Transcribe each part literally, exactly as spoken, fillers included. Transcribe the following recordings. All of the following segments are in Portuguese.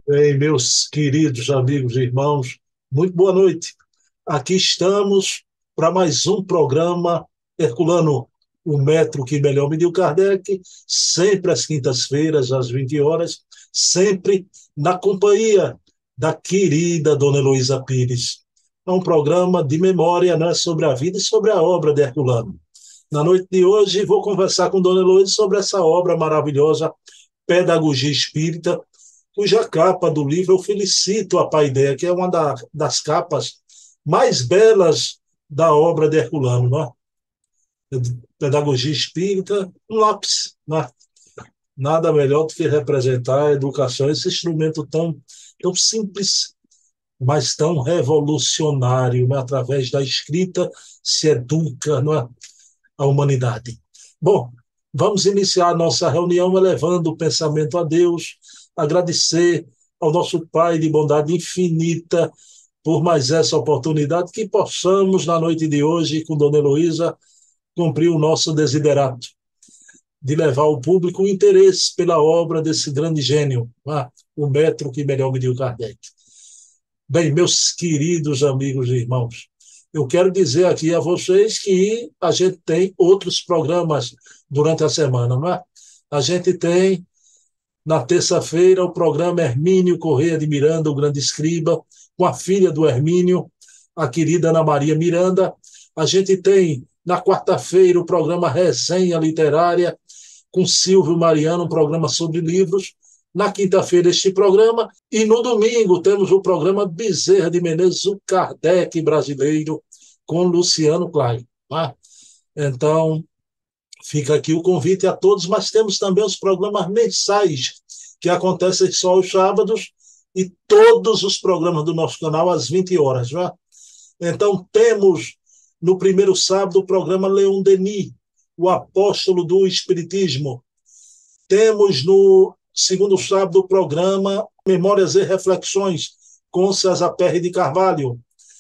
Bem, meus queridos amigos e irmãos, muito boa noite. Aqui estamos para mais um programa Herculano, o metro que melhor mediu Kardec, sempre às quintas-feiras, às vinte horas, sempre na companhia da querida Dona Heloísa Pires. É um programa de memória, né, sobre a vida e sobre a obra de Herculano. Na noite de hoje, vou conversar com Dona Heloísa sobre essa obra maravilhosa, Pedagogia Espírita, cuja capa do livro eu felicito a Paideia, que é uma da, das capas mais belas da obra de Herculano, não é? Pedagogia Espírita, um lápis, não é? Nada melhor do que representar a educação, esse instrumento tão, tão simples, mas tão revolucionário, né? Através da escrita se educa, não é? A humanidade. Bom, vamos iniciar a nossa reunião elevando o pensamento a Deus, agradecer ao nosso Pai de bondade infinita por mais essa oportunidade, que possamos, na noite de hoje, com Dona Heloísa, cumprir o nosso desiderato de levar ao público o interesse pela obra desse grande gênio, ah, o metro que melhor mediu Kardec. Bem, meus queridos amigos e irmãos, eu quero dizer aqui a vocês que a gente tem outros programas durante a semana, não é? A gente tem, na terça-feira, o programa Hermínio Corrêa de Miranda, o grande escriba, com a filha do Hermínio, a querida Ana Maria Miranda. A gente tem, na quarta-feira, o programa Resenha Literária, com Silvio Mariano, um programa sobre livros. Na quinta-feira, este programa. E no domingo, temos o programa Bezerra de Menezes, o Kardec brasileiro, com Luciano Klein. Tá? Então, fica aqui o convite a todos, mas temos também os programas mensais, que acontecem só aos sábados, e todos os programas do nosso canal às vinte horas. Né? Então, temos no primeiro sábado o programa Leon Denis, o apóstolo do Espiritismo. Temos no segundo sábado o programa Memórias e Reflexões, com César Perry de Carvalho.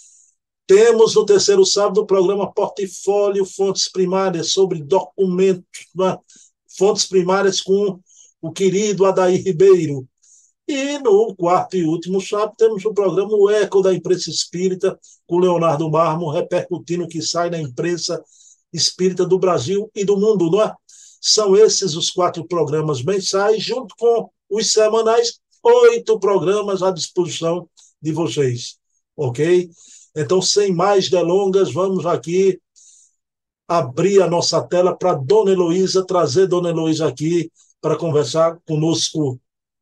Temos no terceiro sábado o programa Portfólio Fontes Primárias, sobre documentos, né? Fontes primárias com o querido Adair Ribeiro. E no quarto e último sábado temos o programa O Eco da Imprensa Espírita, com Leonardo Marmo, repercutindo o que sai na imprensa espírita do Brasil e do mundo, não é? São esses os quatro programas mensais, junto com os semanais, oito programas à disposição de vocês, ok? Então, sem mais delongas, vamos aqui abrir a nossa tela para Dona Heloísa, trazer Dona Heloísa aqui para conversar conosco.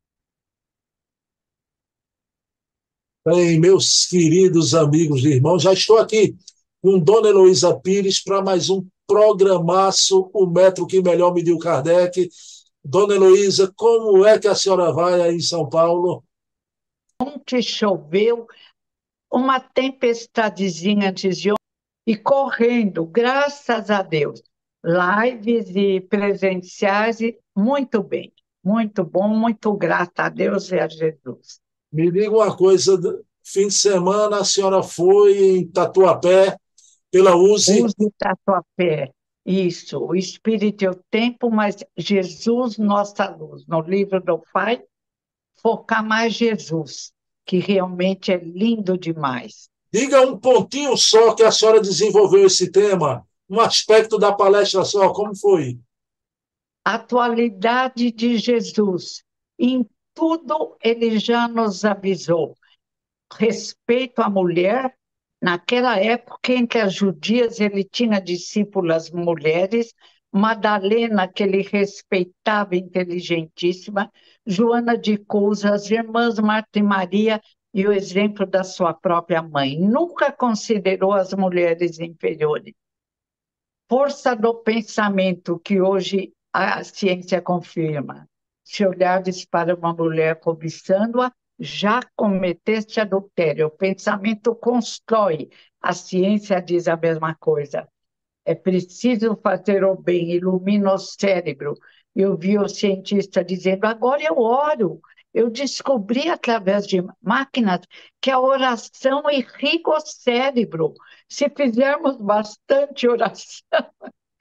Bem, meus queridos amigos e irmãos, já estou aqui com Dona Heloísa Pires para mais um programaço, o metro que melhor mediu Kardec. Dona Heloísa, como é que a senhora vai aí em São Paulo? Ontem choveu, uma tempestadezinha antes de ontem, e correndo, graças a Deus. Lives e presenciais, e muito bem, muito bom, muito grata a Deus e a Jesus. Me diga uma coisa, fim de semana a senhora foi em Tatuapé pela U S I. Use a tua fé. Isso, o Espírito é o tempo, mas Jesus, nossa luz. No livro do Pai, focar mais Jesus, que realmente é lindo demais. Diga um pontinho só que a senhora desenvolveu esse tema, um aspecto da palestra só, como foi? Atualidade de Jesus. Em tudo ele já nos avisou. Respeito à mulher. Naquela época, entre as judias, ele tinha discípulas mulheres. Madalena, que ele respeitava, inteligentíssima. Joana de Couza, as irmãs Marta e Maria e o exemplo da sua própria mãe. Nunca considerou as mulheres inferiores. Força do pensamento que hoje a ciência confirma. Se olhares para uma mulher cobiçando-a, já cometeste adultério. O pensamento constrói, a ciência diz a mesma coisa. É preciso fazer o bem, ilumina o cérebro. Eu vi o cientista dizendo, agora eu oro. Eu descobri através de máquinas que a oração irriga o cérebro. Se fizermos bastante oração,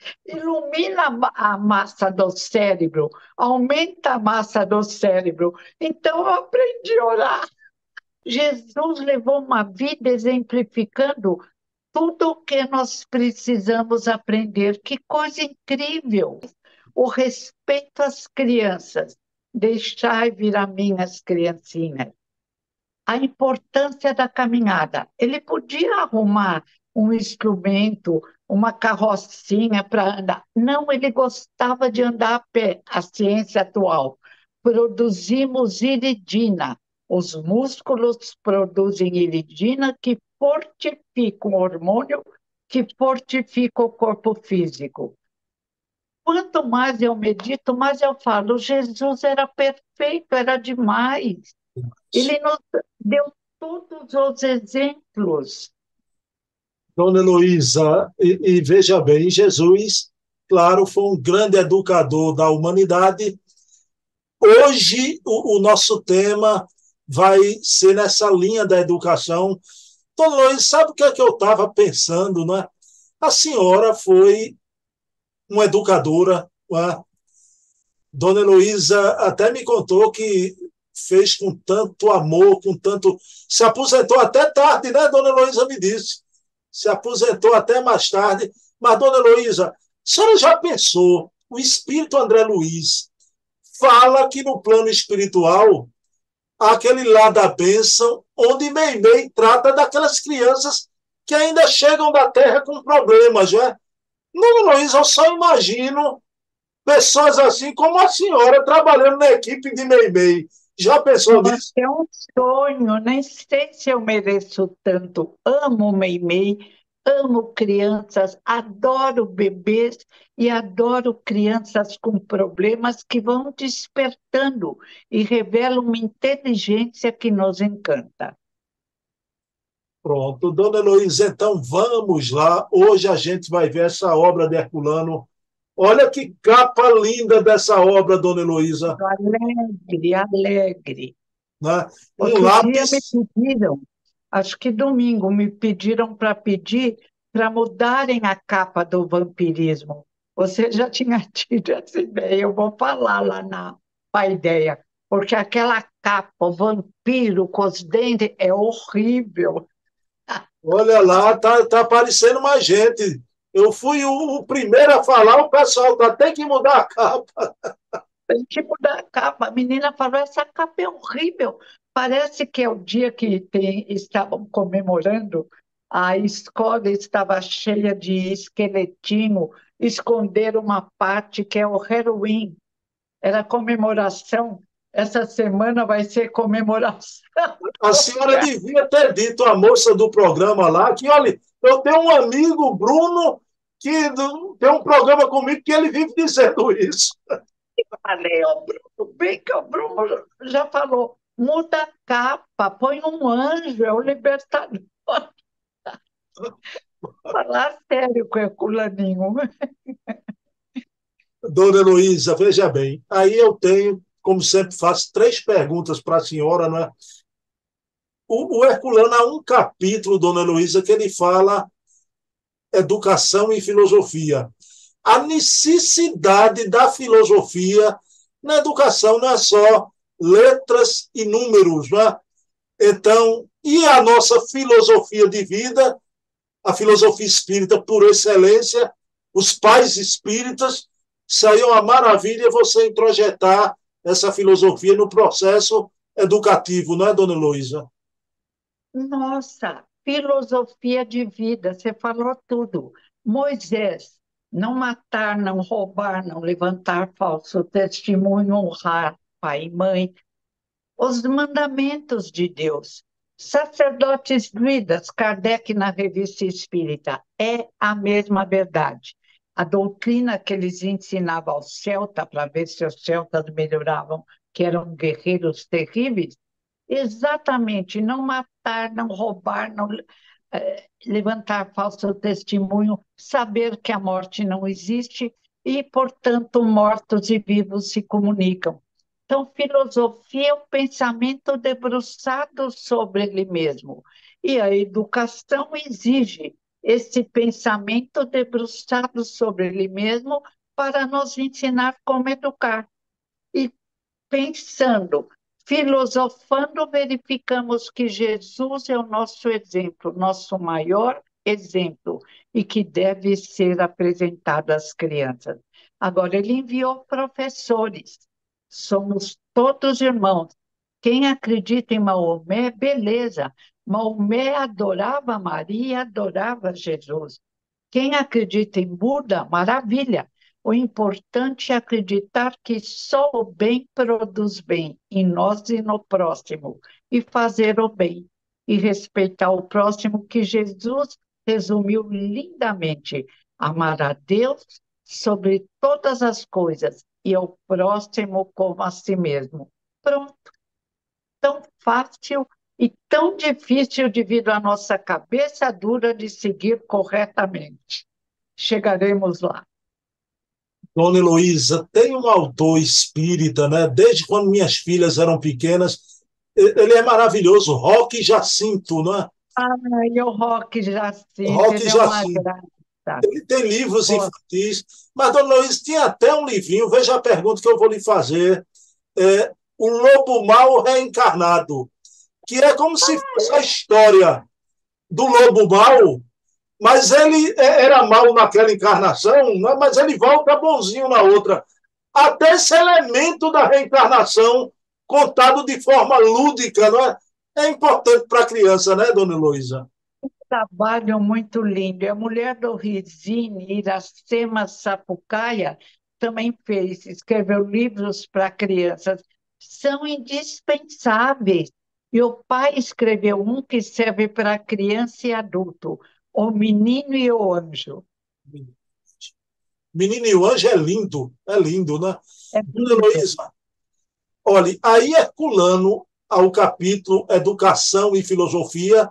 ilumina a ma- a massa do cérebro, aumenta a massa do cérebro. Então eu aprendi a orar. Jesus levou uma vida exemplificando tudo o que nós precisamos aprender. Que coisa incrível! O respeito às crianças. Deixai vir a minhas criancinhas. A importância da caminhada. Ele podia arrumar um instrumento, uma carrocinha para andar. Não, ele gostava de andar a pé. A ciência atual. Produzimos iridina. Os músculos produzem iridina que fortifica o hormônio que fortifica o corpo físico. Quanto mais eu medito, mais eu falo, Jesus era perfeito, era demais. Ele nos deu todos os exemplos. Dona Heloísa, e, e veja bem, Jesus, claro, foi um grande educador da humanidade. Hoje, o, o nosso tema vai ser nessa linha da educação. Dona Heloísa, sabe o que é que eu estava pensando, não é? A senhora foi uma educadora, não é? Dona Heloísa até me contou que fez com tanto amor, com tanto. Se aposentou até tarde, né? Dona Heloísa me disse. Se aposentou até mais tarde. Mas, Dona Heloísa, a senhora já pensou? O espírito André Luiz fala que no plano espiritual, aquele lá da bênção, onde Meimei trata daquelas crianças que ainda chegam da terra com problemas, né? Dona Heloísa, eu só imagino pessoas assim como a senhora trabalhando na equipe de Meimei. Já pensou Nossa, nisso? é um sonho, nem sei se eu mereço tanto. Amo Meimei, amo crianças, adoro bebês e adoro crianças com problemas que vão despertando e revelam uma inteligência que nos encanta. Pronto, Dona Heloísa, então vamos lá. Hoje a gente vai ver essa obra de Herculano. Olha que capa linda dessa obra, Dona Heloísa, Alegre, alegre. né? Um Outro dia me lápis. pediram, acho que domingo, me pediram para pedir para mudarem a capa do vampirismo. Você já tinha tido essa ideia, eu vou falar lá na paideia, porque aquela capa, o vampiro com os dentes, é horrível. Olha lá, tá, tá aparecendo mais gente. Eu fui o, o primeiro a falar, o pessoal tá, tem que mudar a capa. Tem que mudar a capa. A menina falou, essa capa é horrível. Parece que é o dia que tem, estavam comemorando, a escola estava cheia de esqueletinho, esconderam uma parte que é o Halloween. Era comemoração. Essa semana vai ser comemoração. A senhora devia ter dito à moça do programa lá que, olha, eu tenho um amigo, Bruno, que do- tem um programa comigo que ele vive dizendo isso. Falei, ó, Bruno, bem que o Bruno já falou, muda a capa, põe um anjo, é o libertador. Falar sério com o Herculaninho. Dona Heloísa, veja bem, aí eu tenho, como sempre faço, três perguntas para a senhora, não é? O, o Herculano há um capítulo, Dona Heloísa, que ele fala educação e filosofia. A necessidade da filosofia na educação não é só letras e números, não é? Então, e a nossa filosofia de vida, a filosofia espírita por excelência, os pais espíritas, saiu uma maravilha você introjetar essa filosofia no processo educativo, não é, Dona Heloísa? Nossa, filosofia de vida, você falou tudo. Moisés, não matar, não roubar, não levantar falso testemunho, honrar pai e mãe, os mandamentos de Deus. Sacerdotes druidas, Kardec na Revista Espírita, é a mesma verdade. A doutrina que eles ensinavam aos celtas, para ver se os celtas melhoravam, que eram guerreiros terríveis, exatamente, não matar, não roubar, não eh, levantar falso testemunho, saber que a morte não existe e, portanto, mortos e vivos se comunicam. Então, filosofia é o pensamento debruçado sobre ele mesmo. E a educação exige esse pensamento debruçado sobre ele mesmo para nos ensinar como educar. E pensando, filosofando, verificamos que Jesus é o nosso exemplo, nosso maior exemplo, e que deve ser apresentado às crianças. Agora, ele enviou professores, somos todos irmãos. Quem acredita em Maomé, beleza. Maomé adorava Maria, adorava Jesus. Quem acredita em Buda, maravilha. O importante é acreditar que só o bem produz bem em nós e no próximo, e fazer o bem, e respeitar o próximo, que Jesus resumiu lindamente: amar a Deus sobre todas as coisas e ao próximo como a si mesmo. Pronto, tão fácil e tão difícil devido à nossa cabeça dura de seguir corretamente. Chegaremos lá. Dona Heloísa, tem um autor espírita, né? Desde quando minhas filhas eram pequenas, e- ele é maravilhoso, Roque Jacinto, né? Ai, o Rock Jacinto, Roque ele é uma Jacinto. graça. Ele tem livros Ó, infantis, mas, Dona Heloísa, tinha até um livrinho, veja a pergunta que eu vou lhe fazer, é O Lobo Mau Reencarnado, que é como se fosse a história do lobo mau, mas ele é- era mau naquela encarnação, né? Mas ele volta bonzinho na outra. Até esse elemento da reencarnação contado de forma lúdica, não é? É importante para a criança, né, dona Heloísa? trabalho muito lindo. E a mulher do Risine, Iracema Sapucaia, também fez, escreveu livros para crianças. São indispensáveis. E o pai escreveu um que serve para criança e adulto, O Menino e o Anjo. Menino e o Anjo é lindo, é lindo, né? É Dona lindo. Heloísa, olha, aí Herculano, ao capítulo Educação e Filosofia,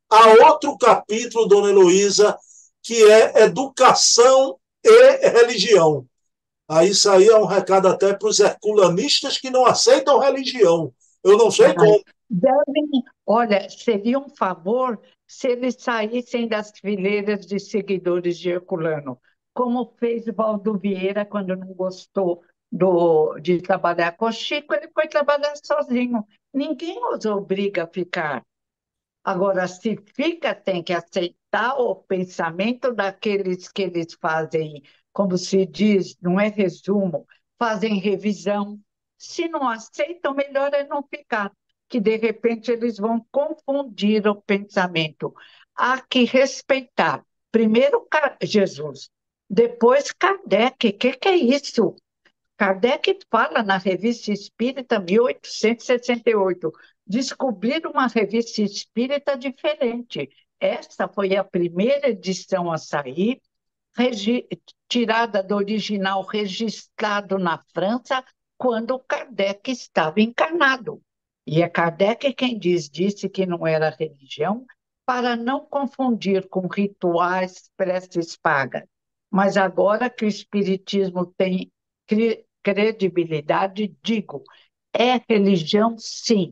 há outro capítulo, dona Heloísa, que é Educação e Religião. Aí isso aí é um recado até para os herculanistas que não aceitam religião. Eu não sei Ai, como. devem, olha, seria um favor se eles saíssem das fileiras de seguidores de Herculano, como fez Valdo Vieira quando não gostou do, de trabalhar com o Chico, ele foi trabalhar sozinho. Ninguém os obriga a ficar. Agora, se fica, tem que aceitar o pensamento daqueles que eles fazem, como se diz, não é resumo, fazem revisão. Se não aceitam, melhor é não ficar, que de repente eles vão confundir o pensamento. Há que respeitar. Primeiro Ca- Jesus, depois Kardec. O que, que é isso? Kardec fala na Revista Espírita mil oitocentos e sessenta e oito, descobrir uma revista espírita diferente. Esta foi a primeira edição a sair, regi- tirada do original registrado na França, quando Kardec estava encarnado. E é Kardec quem diz, disse que não era religião, para não confundir com rituais, preces pagas. Mas agora que o Espiritismo tem cri- credibilidade, digo, é religião, sim,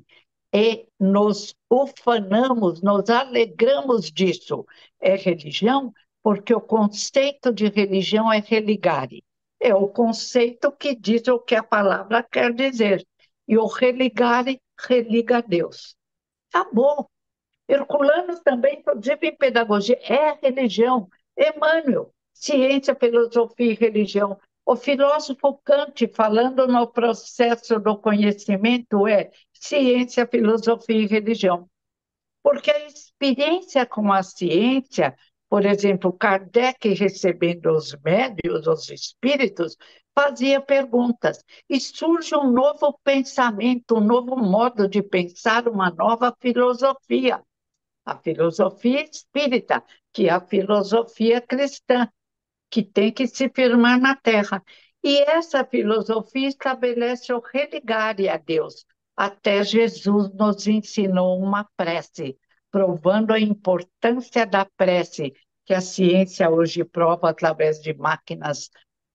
e nos ufanamos, nos alegramos disso. É religião porque o conceito de religião é religare. É o conceito que diz o que a palavra quer dizer. E o religare religa a Deus. Acabou. Herculano também, inclusive em pedagogia, é religião. Emmanuel, ciência, filosofia e religião. O filósofo Kant, falando no processo do conhecimento, é ciência, filosofia e religião. Porque a experiência com a ciência, por exemplo, Kardec recebendo os médios, os espíritos, fazia perguntas. E surge um novo pensamento, um novo modo de pensar, uma nova filosofia, a filosofia espírita, que é a filosofia cristã, que tem que se firmar na terra. E essa filosofia estabelece o religare a Deus. Até Jesus nos ensinou uma prece, provando a importância da prece, que a ciência hoje prova através de máquinas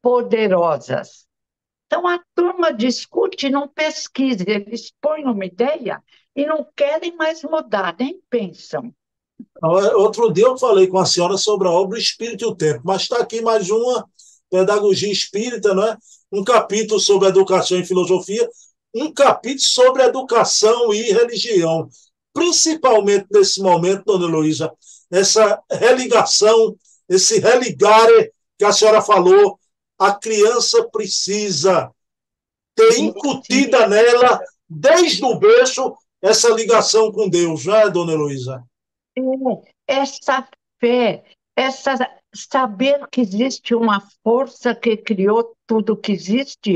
poderosas. Então, a turma discute, não pesquisa, eles põem uma ideia e não querem mais mudar, nem pensam. Outro dia eu falei com a senhora sobre a obra O Espírito e o Tempo, mas está aqui mais uma pedagogia espírita, não é? Um capítulo sobre educação e filosofia, um capítulo sobre educação e religião. Principalmente nesse momento, dona Heloísa, essa religação, esse religare que a senhora falou, a criança precisa ter Sim, incutida nela, desde o berço, essa ligação com Deus, não é, dona Heloísa? é, essa fé, essa saber que existe uma força que criou tudo que existe,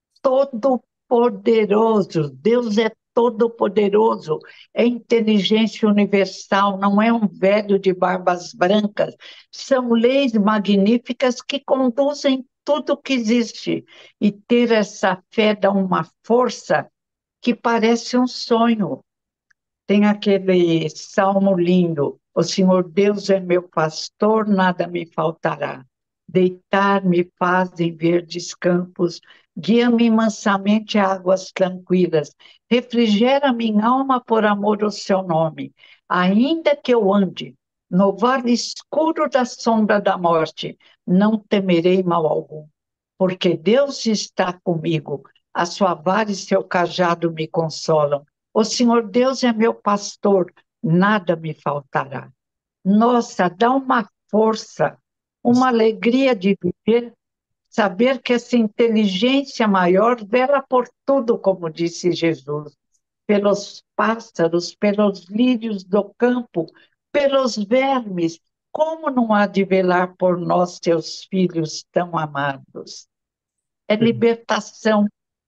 todo-poderoso. Deus é todo-poderoso, é inteligência universal, não é um velho de barbas brancas. São leis magníficas que conduzem tudo que existe. E ter essa fé dá uma força que parece um sonho. Tem aquele salmo lindo: O Senhor Deus é meu pastor, nada me faltará. Deitar-me faz em verdes campos, guia-me mansamente a águas tranquilas, refrigera minha alma por amor ao seu nome. Ainda que eu ande no vale escuro da sombra da morte, não temerei mal algum, porque Deus está comigo, a sua vara e seu cajado me consolam. O Senhor Deus é meu pastor, nada me faltará. Nossa, dá uma força, uma alegria de viver, saber que essa inteligência maior vela por tudo, como disse Jesus, pelos pássaros, pelos lírios do campo, pelos vermes. Como não há de velar por nós, seus filhos tão amados? É libertação.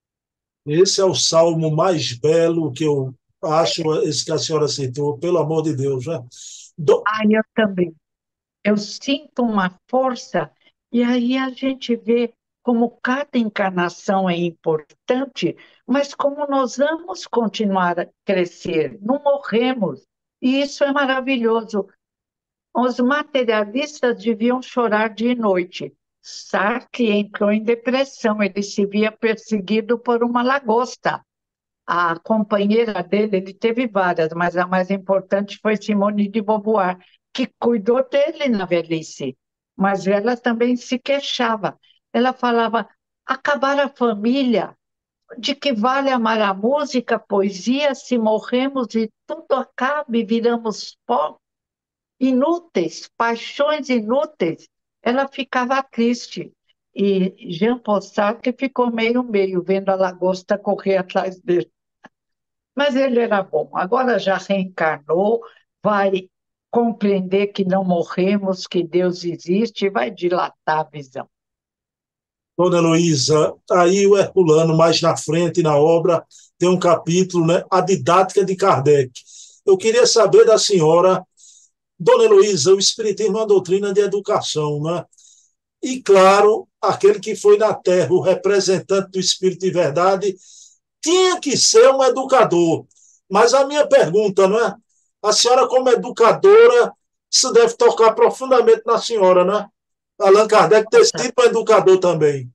Esse é o salmo mais belo que eu acho, esse que a senhora citou, pelo amor de Deus, né? Do... Ai, eu também. Eu sinto uma força, e aí a gente vê como cada encarnação é importante, mas como nós vamos continuar a crescer, não morremos. E isso é maravilhoso. Os materialistas deviam chorar de noite. Sartre entrou em depressão, ele se via perseguido por uma lagosta. A companheira dele, ele teve várias, mas a mais importante foi Simone de Beauvoir, que cuidou dele na velhice. Mas ela também se queixava. Ela falava: acabar a família, de que vale amar a música, a poesia, se morremos e tudo acaba e viramos pó, inúteis, paixões inúteis. Ela ficava triste. E Jean Paul Sartre ficou meio-meio, vendo a lagosta correr atrás dele. Mas ele era bom. Agora já reencarnou, vai compreender que não morremos, que Deus existe e vai dilatar a visão. Dona Heloísa, aí o Herculano, mais na frente, na obra, tem um capítulo, né? A didática de Kardec. Eu queria saber da senhora, Dona Heloísa, o Espiritismo é uma doutrina de educação, né? E, claro, aquele que foi na Terra, o representante do Espírito de Verdade, tinha que ser um educador. Mas a minha pergunta, não é? A senhora, como educadora, isso deve tocar profundamente na senhora, né? Allan Kardec ter Nossa. sido um educador também.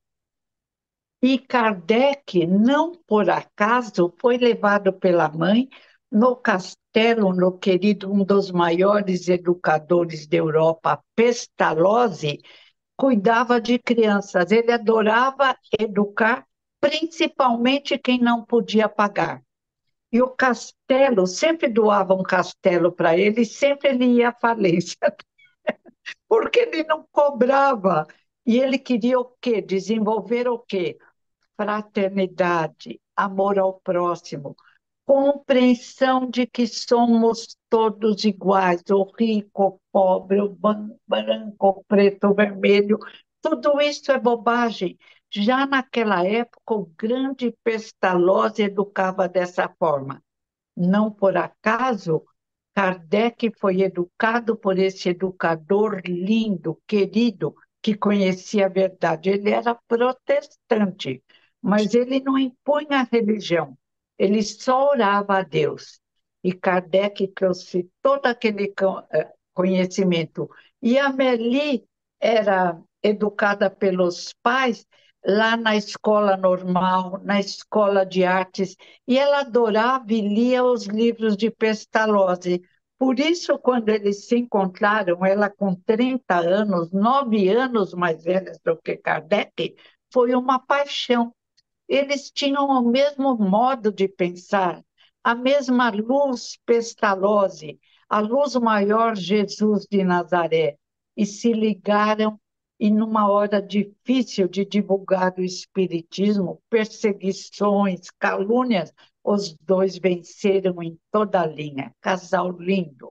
E Kardec, não por acaso, foi levado pela mãe no castelo, no querido, um dos maiores educadores da Europa, Pestalozzi, cuidava de crianças. Ele adorava educar, principalmente quem não podia pagar. E o castelo, sempre doava um castelo para ele, e sempre ele ia à falência, porque ele não cobrava. E ele queria o quê? Desenvolver o quê? Fraternidade, amor ao próximo, compreensão de que somos todos iguais, o rico, o pobre, o ban- branco, o preto, o vermelho, tudo isso é bobagem. Já naquela época, o grande Pestalozzi educava dessa forma. Não por acaso, Kardec foi educado por esse educador lindo, querido, que conhecia a verdade. Ele era protestante, mas ele não impunha a religião, ele só orava a Deus. E Kardec trouxe todo aquele eh, conhecimento. E a Amélie era educada pelos pais lá na escola normal, na escola de artes, e ela adorava e lia os livros de Pestalozzi. Por isso, quando eles se encontraram, ela com trinta anos, nove anos mais velha do que Kardec, foi uma paixão. Eles tinham o mesmo modo de pensar, a mesma luz pestalozzi, a luz maior Jesus de Nazaré, e se ligaram, e numa hora difícil de divulgar o Espiritismo, perseguições, calúnias, os dois venceram em toda a linha. Casal lindo.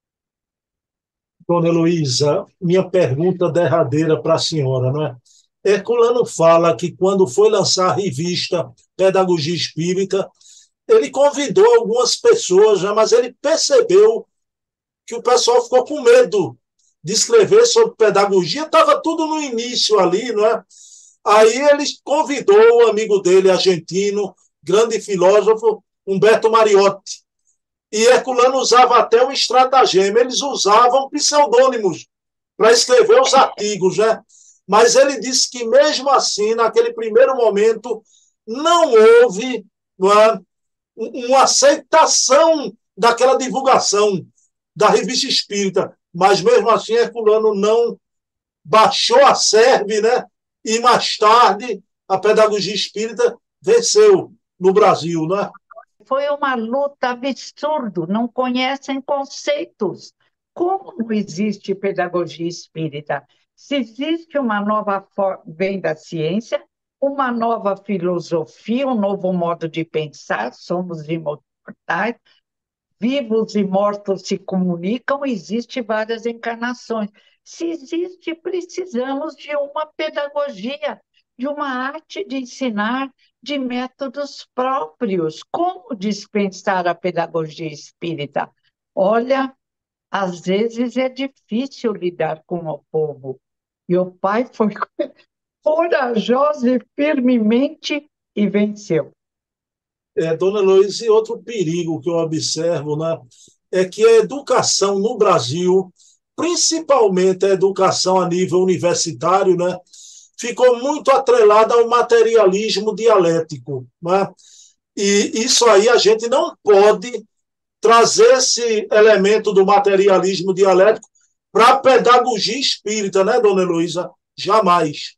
Dona Heloísa, minha pergunta derradeira para a senhora, não é? Herculano fala que quando foi lançar a revista Pedagogia Espírita, ele convidou algumas pessoas, já, mas ele percebeu que o pessoal ficou com medo de escrever sobre pedagogia, estava tudo no início ali, não é? Aí ele convidou o amigo dele, argentino, grande filósofo, Humberto Mariotti. E Herculano usava até um estratagema, eles usavam pseudônimos para escrever os artigos, né? Mas ele disse que mesmo assim, naquele primeiro momento, não houve não é, uma aceitação daquela divulgação da revista espírita, mas mesmo assim Herculano não baixou a serve, né? E mais tarde a pedagogia espírita venceu no Brasil, né? Foi uma luta absurda, não conhecem conceitos. Como não existe pedagogia espírita? Se existe uma nova forma, vem da ciência, uma nova filosofia, um novo modo de pensar, somos imortais, vivos e mortos se comunicam, existe várias encarnações. Se existe, precisamos de uma pedagogia, de uma arte de ensinar, de métodos próprios. Como dispensar a pedagogia espírita? Olha, às vezes é difícil lidar com o povo. E o pai foi corajoso e firmemente e venceu. É, dona Luiz, e outro perigo que eu observo, né, é que a educação no Brasil, principalmente a educação a nível universitário, né, ficou muito atrelada ao materialismo dialético. Né? E isso aí a gente não pode trazer esse elemento do materialismo dialético para a pedagogia espírita, né, dona Heloísa? Jamais.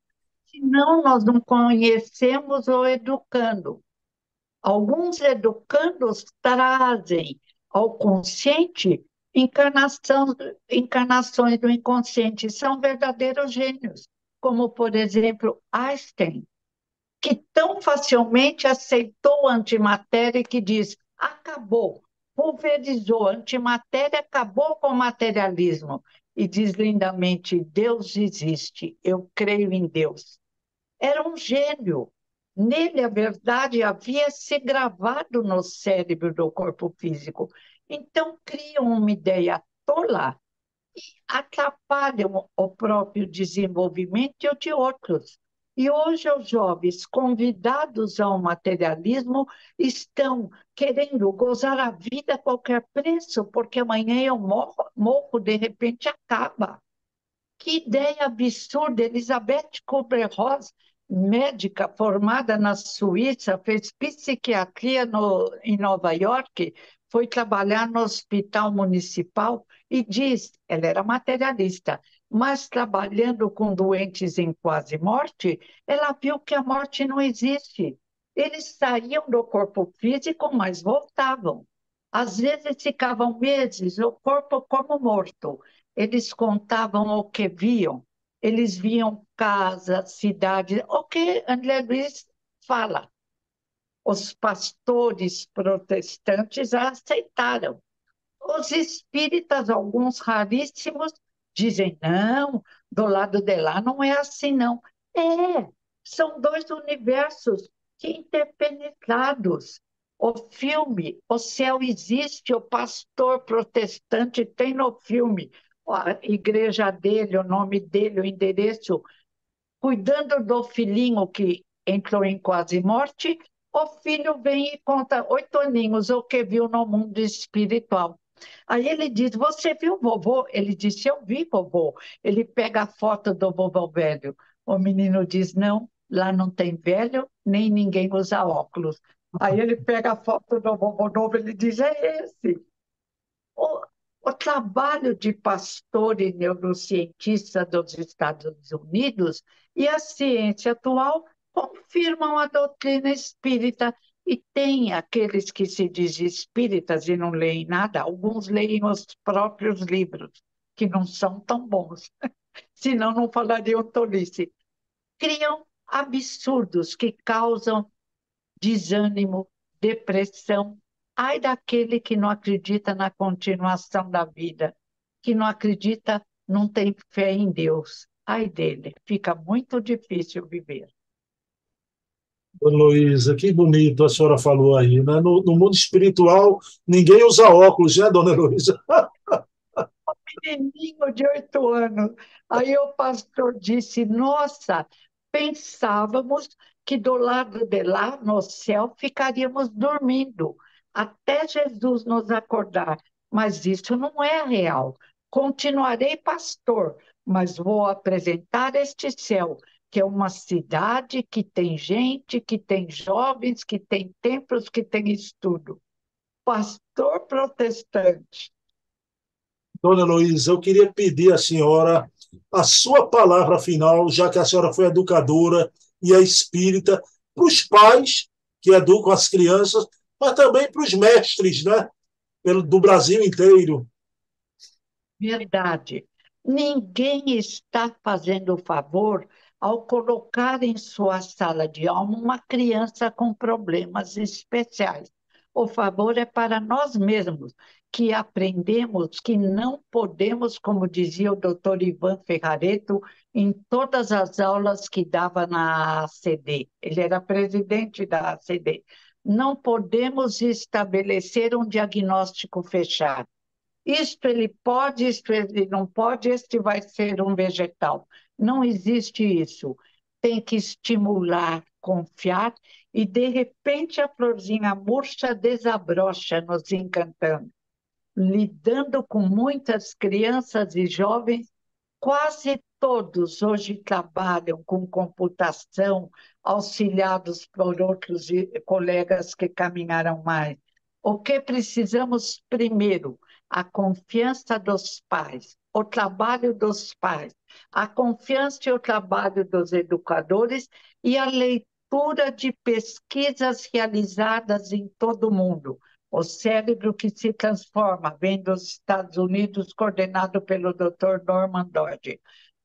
Senão, nós não conhecemos o educando. Alguns educandos trazem ao consciente encarnação, encarnações do inconsciente, são verdadeiros gênios, como, por exemplo, Einstein, que tão facilmente aceitou a antimatéria que diz: acabou, pulverizou, a antimatéria acabou com o materialismo. E diz lindamente: Deus existe, eu creio em Deus. Era um gênio. Nele, a verdade havia se gravado no cérebro do corpo físico. Então, criam uma ideia tola e atrapalham o próprio desenvolvimento e o de outros. E hoje os jovens convidados ao materialismo estão querendo gozar a vida a qualquer preço, porque amanhã eu morro, morro de repente acaba. Que ideia absurda! Elizabeth Kubler-Ross, médica formada na Suíça, fez psiquiatria no, em Nova York, foi trabalhar no hospital municipal e diz, ela era materialista, mas trabalhando com doentes em quase morte, ela viu que a morte não existe. Eles saíam do corpo físico, mas voltavam. Às vezes ficavam meses, o corpo como morto. Eles contavam o que viam. Eles viam casas, cidades, o que André Luiz fala. Os pastores protestantes a aceitaram. Os espíritas, alguns raríssimos, dizem: não, do lado de lá não é assim, não. É, são dois universos interpenetrados. O filme, o céu existe, o pastor protestante tem no filme a igreja dele, o nome dele, o endereço, cuidando do filhinho que entrou em quase morte, o filho vem e conta oito aninhos o que viu no mundo espiritual. Aí ele diz: Você viu vovô? Ele disse: Eu vi vovô. Ele pega a foto do vovô velho. O menino diz: Não, lá não tem velho, nem ninguém usa óculos. Aí ele pega a foto do vovô novo, ele diz: É esse. O, o trabalho de pastor e neurocientista dos Estados Unidos e a ciência atual confirmam a doutrina espírita. E tem aqueles que se dizem espíritas e não leem nada, alguns leem os próprios livros, que não são tão bons, senão não falariam tolice. Criam absurdos que causam desânimo, depressão. Ai daquele que não acredita na continuação da vida, que não acredita, não tem fé em Deus. Ai dele, fica muito difícil viver. Dona Heloísa, que bonito a senhora falou aí, né? No, no mundo espiritual, ninguém usa óculos, né, dona Heloísa? Menininho de oito anos. Aí o pastor disse: Nossa, pensávamos que do lado de lá, no céu, ficaríamos dormindo até Jesus nos acordar. Mas isso não é real. Continuarei pastor, mas vou apresentar este céu, que é uma cidade que tem gente, que tem jovens, que tem templos, que tem estudo. Pastor protestante. Dona Heloísa, eu queria pedir à senhora a sua palavra final, já que a senhora foi educadora e é espírita, para os pais que educam as crianças, mas também para os mestres, né? Pelo, do Brasil inteiro. Verdade. Ninguém está fazendo favor ao colocar em sua sala de aula uma criança com problemas especiais. O favor é para nós mesmos, que aprendemos que não podemos, como dizia o doutor Ivan Ferrareto, em todas as aulas que dava na A C D. Ele era presidente da A C D. Não podemos estabelecer um diagnóstico fechado. Isto ele pode, isto ele não pode, este vai ser um vegetal. Não existe isso. Tem que estimular, confiar, e de repente a florzinha murcha desabrocha, nos encantando. Lidando com muitas crianças e jovens, quase todos hoje trabalham com computação, auxiliados por outros colegas que caminharam mais. O que precisamos primeiro? A confiança dos pais, o trabalho dos pais, a confiança e o trabalho dos educadores e a leitura de pesquisas realizadas em todo o mundo. O cérebro que se transforma, vem dos Estados Unidos, coordenado pelo doutor Norman Dodge.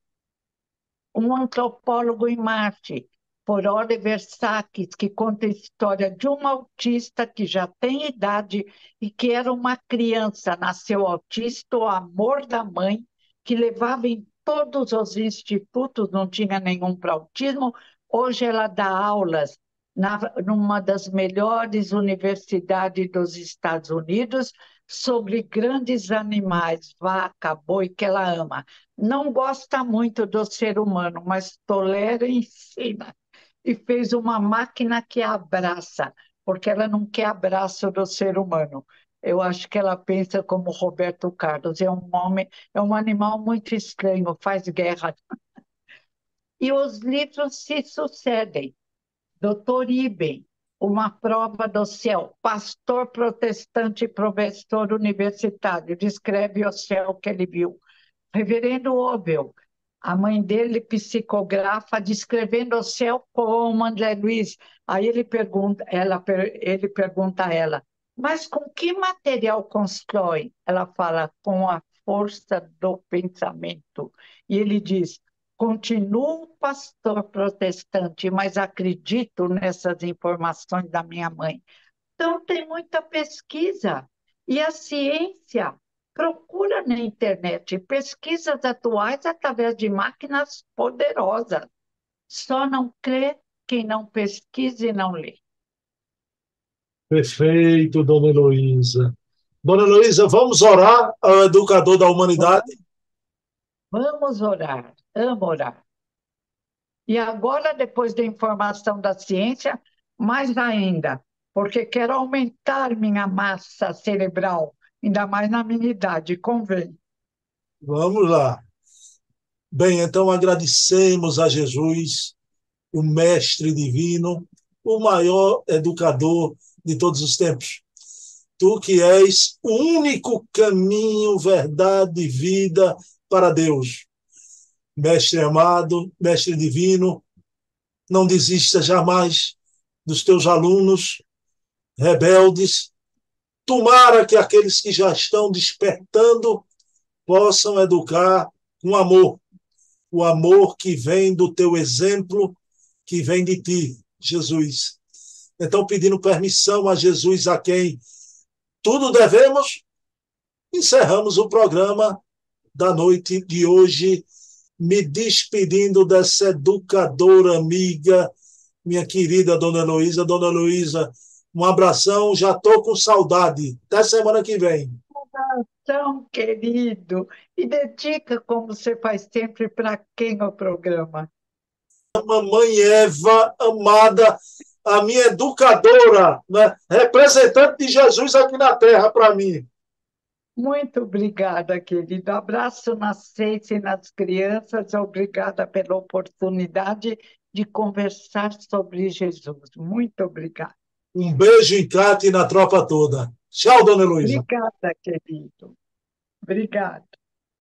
Um antropólogo em Marte, por Oliver Sacks, que conta a história de um autista que já tem idade e que era uma criança, nasceu autista, o amor da mãe, que levava em todos os institutos, não tinha nenhum para autismo. Hoje ela dá aulas na, numa das melhores universidades dos Estados Unidos sobre grandes animais, vaca, boi, que ela ama. Não gosta muito do ser humano, mas tolera e ensina. E fez uma máquina que abraça, porque ela não quer abraço do ser humano. Eu acho que ela pensa como Roberto Carlos, é um homem, é um animal muito estranho, faz guerra. E os livros se sucedem. doutor Iben, Uma Prova do Céu, pastor protestante e professor universitário, descreve o céu que ele viu. Reverendo Obel, a mãe dele psicografa descrevendo o céu como André Luiz. Aí ele pergunta, ela, ele pergunta a ela, mas com que material constrói? Ela fala, com a força do pensamento. E ele diz, continuo pastor protestante, mas acredito nessas informações da minha mãe. Então, tem muita pesquisa. E a ciência procura na internet pesquisas atuais através de máquinas poderosas. Só não crê quem não pesquisa e não lê. Perfeito, dona Heloísa. Dona Heloísa, vamos orar ao educador da humanidade? Vamos orar, amo orar. E agora, depois da informação da ciência, mais ainda, porque quero aumentar minha massa cerebral, ainda mais na minha idade, convém. Vamos lá. Bem, então agradecemos a Jesus, o Mestre Divino, o maior educador de todos os tempos. Tu que és o único caminho, verdade e vida para Deus. Mestre amado, mestre divino, não desista jamais dos teus alunos rebeldes. Tomara que aqueles que já estão despertando possam educar com amor, o amor que vem do teu exemplo, que vem de ti, Jesus. Então, pedindo permissão a Jesus, a quem tudo devemos, encerramos o programa da noite de hoje, me despedindo dessa educadora amiga, minha querida Dona Heloísa. Dona Heloísa, um abração, já estou com saudade. Até semana que vem. Tão querido. E dedica, como você faz sempre, para quem o programa? Mamãe Eva, amada, a minha educadora, né? Representante de Jesus aqui na Terra para mim. Muito obrigada, querido. Abraço nas seis e nas crianças. Obrigada pela oportunidade de conversar sobre Jesus. Muito obrigada. Um beijo em Cate e na tropa toda. Tchau, Dona Heloísa. Obrigada, querido. Obrigada.